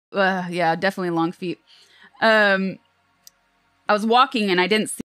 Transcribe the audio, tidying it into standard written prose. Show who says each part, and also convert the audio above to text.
Speaker 1: Yeah, definitely long feet. I was walking and I didn't see